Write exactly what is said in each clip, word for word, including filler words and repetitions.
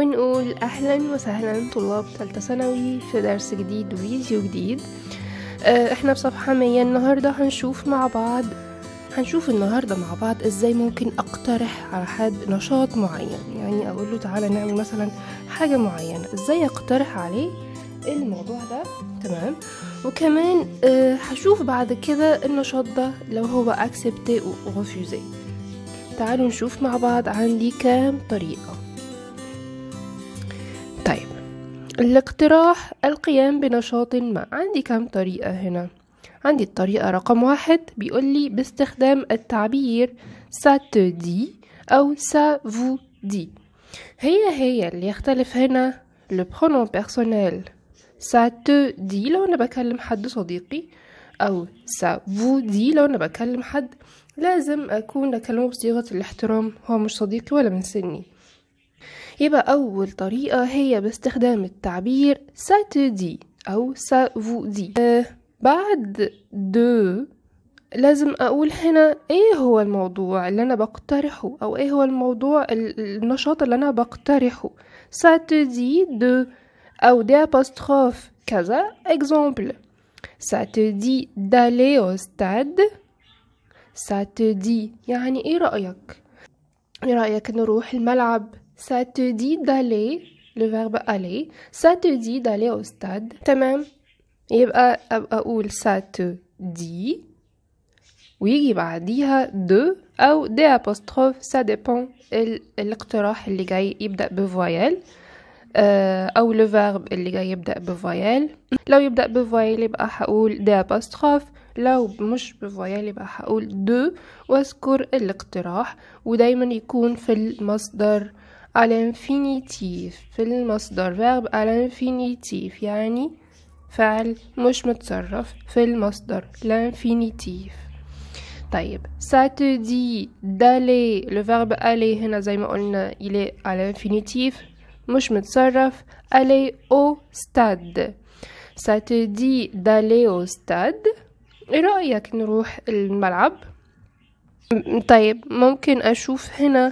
بنقول أهلا وسهلا طلاب ثالثة ثانوي في درس جديد وفيديو جديد. اه احنا بصفحة مية. النهاردة هنشوف مع بعض هنشوف النهاردة مع بعض ازاي ممكن اقترح على حد نشاط معين، يعني اقول له تعالى نعمل مثلا حاجة معينة، ازاي اقترح عليه الموضوع ده. تمام. وكمان اه هشوف بعد كده النشاط ده لو هو accepté ou refusé. تعالوا نشوف مع بعض عندي كام طريقة. طيب، الاقتراح القيام بنشاط ما، عندي كام طريقة هنا. عندي الطريقة رقم واحد بيقول لي باستخدام التعبير ça te dit أو ça vous dit. هي هي اللي يختلف هنا le pronom personnel ça te dit لو أنا بكلم حد صديقي، أو ça vous dit لو أنا بكلم حد لازم أكون أكلمه بصيغة الاحترام، هو مش صديقي ولا من سني. يبقى أول طريقة هي باستخدام التعبير ça te dit أو ça vous dit. آه بعد de لازم أقول هنا إيه هو الموضوع اللي أنا بقترحه، أو إيه هو الموضوع النشاط اللي أنا بقترحه. ça te dit de أو des apostrophes كذا. exemple ça te dit d'aller au stade. ça te dit يعني إيه رأيك؟ إيه رأيك نروح الملعب؟ ça te dit d'aller le verbe aller. ça te dit d'aller au stade. تمام. يبقى أبقى أقول ça te dit ويجي بعديها de أو des apostrophes، ça dépend الاقتراح اللي جاي يبدأ بفويل أو le verbe اللي جاي يبدأ بفويل. لو يبدأ بفويل يبقى هقول des apostrophes، لو مش بفويل يبقى هقول de واذكر الاقتراح، ودايما يكون في المصدر à l'infinitif. في المصدر verbe à l'infinitif يعني فعل مش متصرف في المصدر l'infinitif. طيب ça te dit d'aller، le verbe aller هنا زي ما قلنا il est à l'infinitif مش متصرف. aller au stade. ça te dit d'aller au stade. ايه رأيك نروح الملعب؟ طيب ممكن اشوف هنا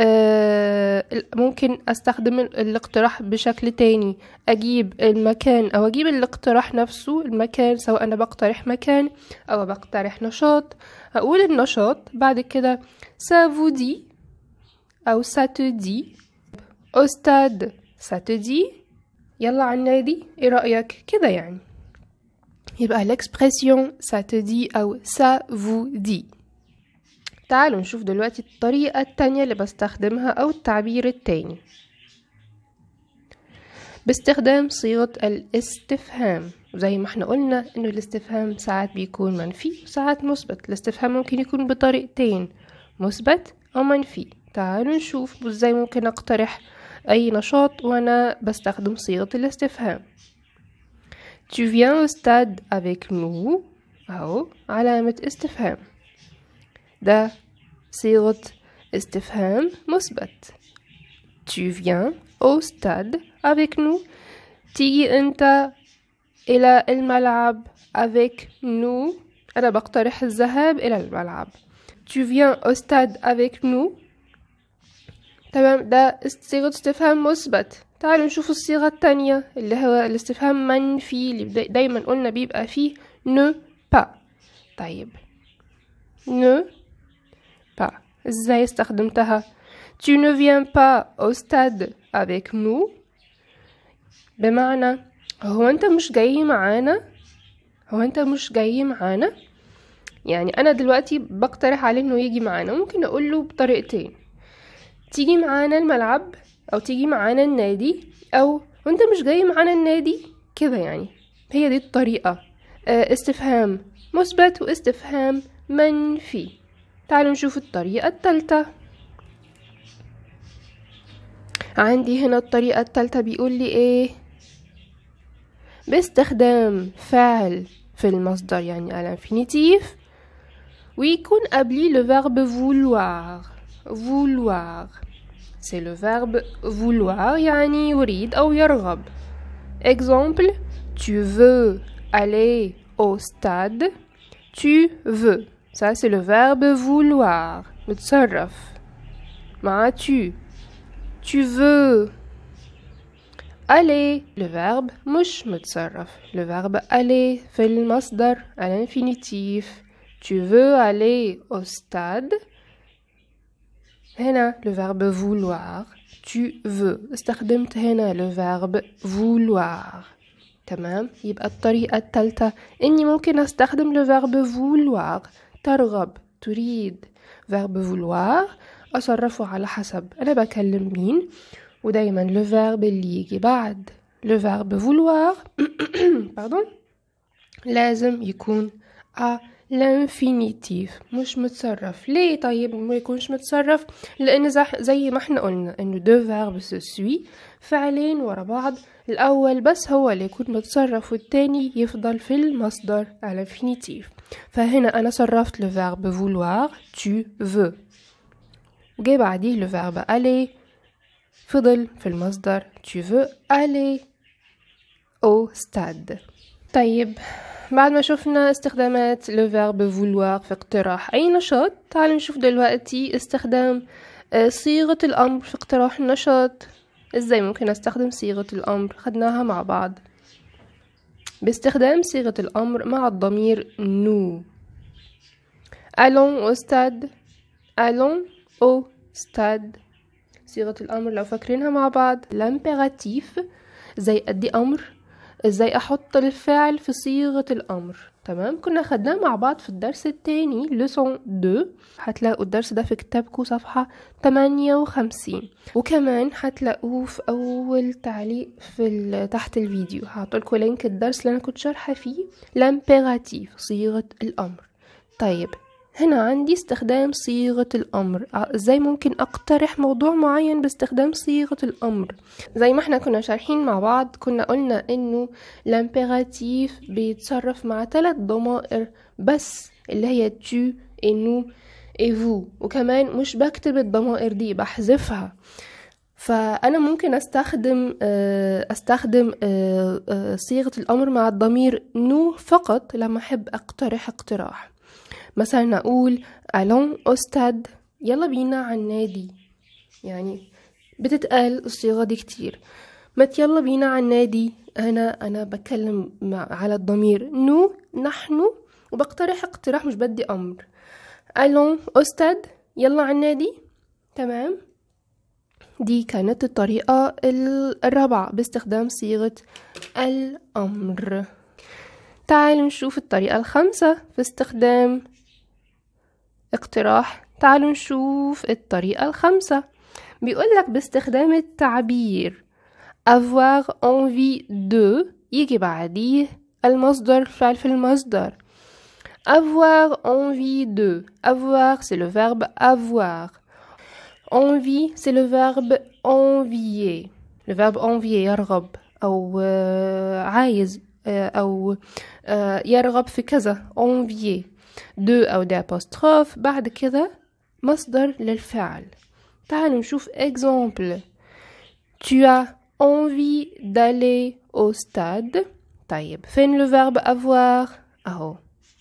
آه ممكن استخدم الاقتراح بشكل تاني، اجيب المكان او اجيب الاقتراح نفسه المكان، سواء انا بقترح مكان او بقترح نشاط. اقول النشاط بعد كده ça vous dit او ça te dit au stade ça te dit يلا على النادي، ايه رأيك كده يعني. يبقى l'expression ça te dit أو ça vous dit. تعالوا نشوف دلوقتي الطريقة التانية اللي بستخدمها أو التعبير التاني باستخدام صيغة الاستفهام. زي ما احنا قلنا انه الاستفهام ساعات بيكون منفي وساعات مثبت. الاستفهام ممكن يكون بطريقتين، مثبت أو منفي. تعالوا نشوف ازاي ممكن اقترح أي نشاط وأنا بستخدم صيغة الاستفهام. Tu viens au stade avec nous أو علامة استفهام، ده صيغة استفهام مثبت. Tu viens au stade avec nous، تيجي أنت إلى الملعب avec nous، أنا بقترح الذهاب إلى الملعب. Tu viens au stade avec nous. تمام، ده صيغة استفهام مثبت. تعالوا نشوف الصيغة التانية اللي هو الاستفهام منفي اللي دايما قلنا بيبقى فيه ne pas. طيب ne pas ازاي استخدمتها؟ tu ne viens pas au stade avec nous، بمعنى هو انت مش جاي معانا، هو انت مش جاي معانا. يعني انا دلوقتي بقترح عليه انه يجي معانا، ممكن اقول له بطريقتين، تيجي معانا الملعب او تيجي معانا النادي، او وانت مش جاي معانا النادي كده يعني. هي دي الطريقة، استفهام مثبت واستفهام منفي. تعالوا نشوف الطريقة الثالثة. عندي هنا الطريقة الثالثة بيقول لي ايه؟ باستخدام فعل في المصدر يعني على infinitif ويكون قبلي le verbe vouloir. vouloir c'est le verbe vouloir يعني يريد أو يرغب. exemple tu veux aller au stade. tu veux ça c'est le verbe vouloir متصرف مع tu. tu veux aller le verbe مش متصرف. le verbe aller في المصدر à l'infinitif. tu veux aller au stade. هنا le verbe vouloir. tu veux استخدمت هنا le verbe vouloir. تمام. يبقى الطريقة الثالثة إني ممكن أستخدم le verbe vouloir. ترغب، تريد. verbe vouloir أصرفه على حسب أنا بكلم مين، ودايما le verbe اللي يجي بعد le verbe vouloir pardon لازم يكون à l'infinitif مش متصرف. ليه طيب ما يكونش متصرف؟ لأن زي ما احنا قلنا إنه deux verbes se suivent، فعلين ورا بعض، الأول بس هو اللي يكون متصرف والتاني يفضل في المصدر à l'infinitif. فهنا أنا صرفت le verbe vouloir tu veux، وجاي بعديه le verbe aller فضل في المصدر tu veux aller au stade. طيب بعد ما شفنا استخدامات le verbe vouloir في اقتراح أي نشاط، تعالوا نشوف دلوقتي استخدام صيغة الأمر في اقتراح النشاط. ازاي ممكن استخدم صيغة الأمر؟ خدناها مع بعض باستخدام صيغة الأمر مع الضمير nous. allons au stade. allons au stade. صيغة الأمر لو فاكرينها مع بعض l'impératif زي أدي أمر، ازاي أحط الفعل في صيغة الأمر. تمام. كنا خدناه مع بعض في الدرس التاني leçon deux. هتلاقوا الدرس ده في كتابكم صفحة ثمانية وخمسين، وكمان هتلاقوه في أول تعليق في تحت الفيديو. هحطلكوا لينك الدرس اللي أنا كنت شارحة فيه l'impératif صيغة الأمر. طيب هنا عندي استخدام صيغة الأمر. ازاي ممكن اقترح موضوع معين باستخدام صيغة الأمر؟ زي ما احنا كنا شارحين مع بعض، كنا قلنا انه الامبيراتيف بيتصرف مع ثلاث ضمائر بس اللي هي tu et nous et vous، وكمان مش بكتب الضمائر دي بحذفها. فأنا ممكن أستخدم أستخدم صيغة الأمر مع الضمير nous فقط لما أحب أقترح اقتراح. مثلا أقول allons au stade، يلا بينا على النادي. يعني بتتقال الصيغة دي كتير. ما يلا بينا على النادي، أنا أنا بتكلم على الضمير nous نحن، وبقترح اقتراح مش بدي أمر. allons au stade يلا على النادي. تمام. دي كانت الطريقة الرابعة باستخدام صيغة الأمر. تعالوا نشوف الطريقة الخامسة في استخدام اقتراح. تعالوا نشوف الطريقة الخامسة. بيقولك باستخدام التعبير avoir envie de يجي بعديه المصدر، فعل في المصدر. avoir envie de. avoir c'est le verbe avoir. envie c'est le verbe envier. le verbe envier يرغب أو عايز أو يرغب في كذا envier. دو أو دي apostrophe بعد كذا مصدر للفعل. تعالوا نشوف exemple. tu as envie d'aller au stade. طيب فين le verbe avoir؟ أهو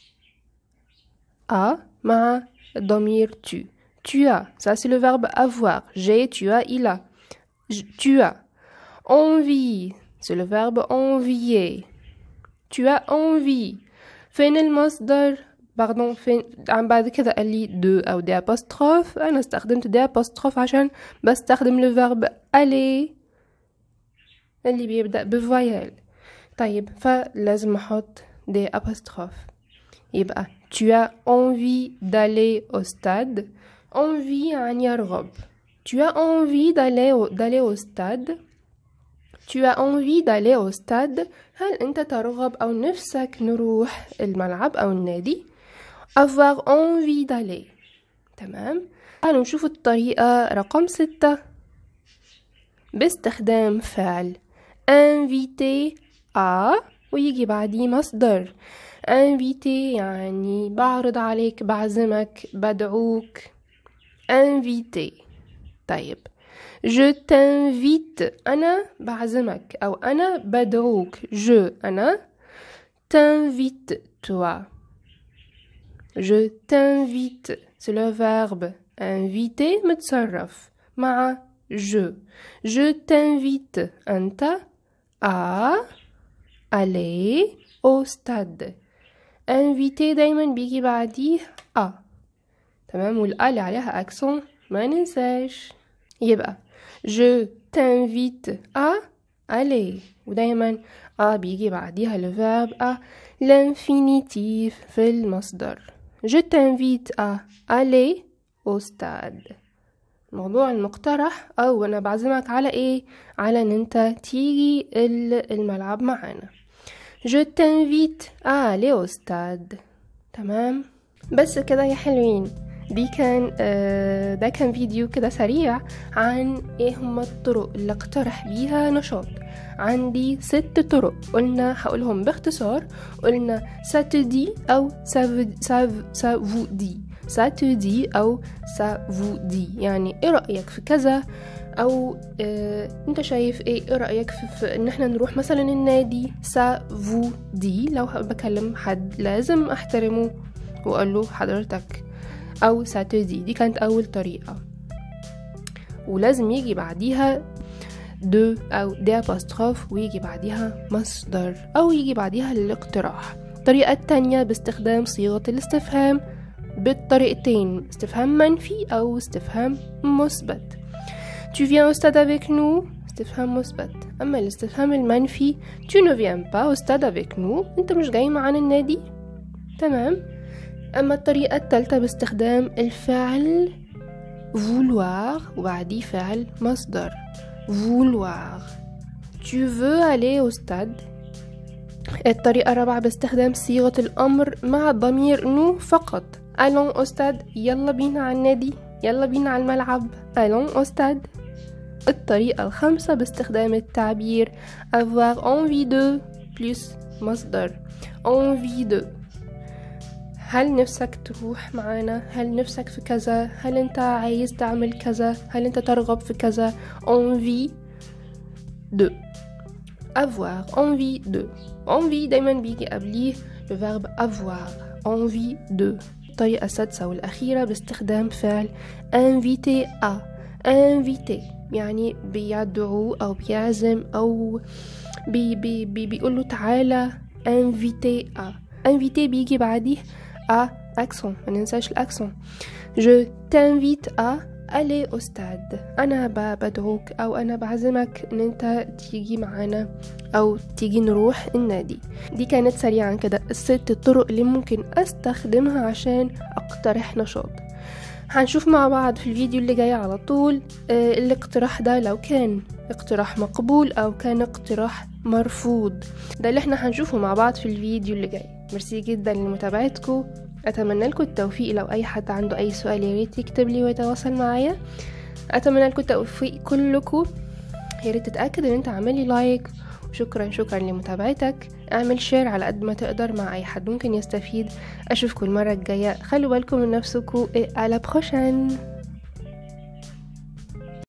a مع الضمير tu. tu as ça c'est le verbe avoir. j'ai, tu as, il a. tu as envie c'est le verbe envier. tu as envie. فين المصدر؟ باردون فين عم بعد كذا قال لي دو او دي apostrophe. انا استخدمت دي apostrophe عشان بستخدم le verbe aller اللي بيبدأ بفويال. طيب فلازم احط دي apostrophe. يبقى tu as envie d'aller au stade. envie يعني يرغب. tu as envie d'aller au, d'aller au stade. tu as envie d'aller au stade. هل انت ترغب او نفسك نروح الملعب او النادي؟ avoir envie d'aller. تمام. تعالوا نشوف الطريقة رقم ستة باستخدام فعل inviter à ويجي بعديه مصدر. inviter يعني بعرض عليك، بعزمك، بدعوك. inviter. طيب je t'invite أنا بعزمك أو أنا بدعوك. je أنا t'invite toi. je t'invite c'est le verbe inviter متصرف مع je. je t'invite أنت à aller au stade. invité دايما بيجي بعديه à. تمام، والآ اللي عليها أكسون ما ننساش. يبقى je t'invite à aller، ودايما à بيجي بعديها الفيرب à l'infinitif في المصدر. je t'invite à aller au stade. الموضوع المقترح او انا بعزمك على ايه؟ على ان انت تيجي الملعب معانا. je t'invite à aller au stade. تمام، بس كده يا حلوين. دي كان آه ده كان فيديو كده سريع عن ايه هما الطرق اللي اقترح بيها نشاط. عندي ست طرق قلنا هقولهم باختصار. قلنا ça te dit او ça ça vous dit. ça te dit أو ça vous dit، يعني إيه رأيك في كذا، أو آه أنت شايف إيه إيه رأيك في, في إن إحنا نروح مثلا النادي. ça vous dit، لو بكلم حد لازم أحترمه وأقول له حضرتك. أو ça te dit، دي كانت أول طريقة، ولازم يجي بعديها دو أو دي apostrophe، ويجي بعديها مصدر، أو يجي بعديها الاقتراح. الطريقة التانية باستخدام صيغة الاستفهام بالطريقتين، استفهام منفي أو استفهام مثبت. tu viens au stade avec nous، استفهام مثبت. أما الاستفهام المنفي tu ne viens pas au stade avec nous، أنت مش جاي معانا النادي. تمام. أما الطريقة الثالثة باستخدام الفعل vouloir وبعديه فعل مصدر vouloir. tu veux aller au stade. الطريقة الرابعة باستخدام صيغة الأمر مع ضمير نو فقط. allons au stade، يلا بينا على النادي، يلا بينا على الملعب. allons au stade. الطريقة الخامسة باستخدام التعبير avoir envie de plus مصدر envie de. هل نفسك تروح معانا؟ هل نفسك في كذا؟ هل انت عايز تعمل كذا؟ هل انت ترغب في كذا؟ envie de. avoir envie de. envie دايما بيجي قبليه le verbe avoir. envie de. الطريقة السادسة والأخيرة باستخدام فعل inviter à. inviter يعني بيدعو أو بيعزم أو بي بي بي بيقول له تعالى. inviter à. inviter بيجي بعديه à accent، ما ننساش الأكسون. je t'invite à aller au stade، أنا بدعوك أو أنا بعزمك إن أنت تيجي معانا أو تيجي نروح النادي. دي كانت سريعا كده الست الطرق اللي ممكن أستخدمها عشان أقترح نشاط. هنشوف مع بعض في الفيديو اللي جاي على طول آه الاقتراح ده لو كان اقتراح مقبول أو كان اقتراح مرفوض. ده اللي احنا هنشوفه مع بعض في الفيديو اللي جاي. ميرسي جدا لمتابعتكم، اتمنى لكم التوفيق. لو اي حد عنده اي سؤال يا ريت يكتب لي ويتواصل معايا. اتمنى لكم التوفيق كلكم. يا ريت تتاكد ان انت عامل لي لايك، وشكرا شكرا لمتابعتك. اعمل شير على قد ما تقدر مع اي حد ممكن يستفيد. اشوفكم المره الجايه، خلوا بالكم من نفسكم. et à la prochaine.